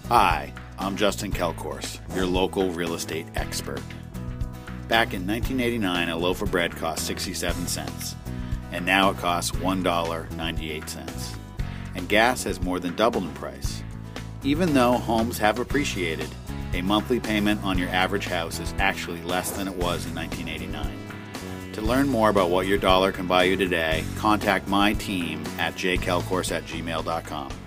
Hi, I'm Justin Kelcourse, your local real estate expert. Back in 1989, a loaf of bread cost 67 cents, and now it costs $1.98. And gas has more than doubled in price. Even though homes have appreciated, a monthly payment on your average house is actually less than it was in 1989. To learn more about what your dollar can buy you today, contact my team at jkelcourse@gmail.com.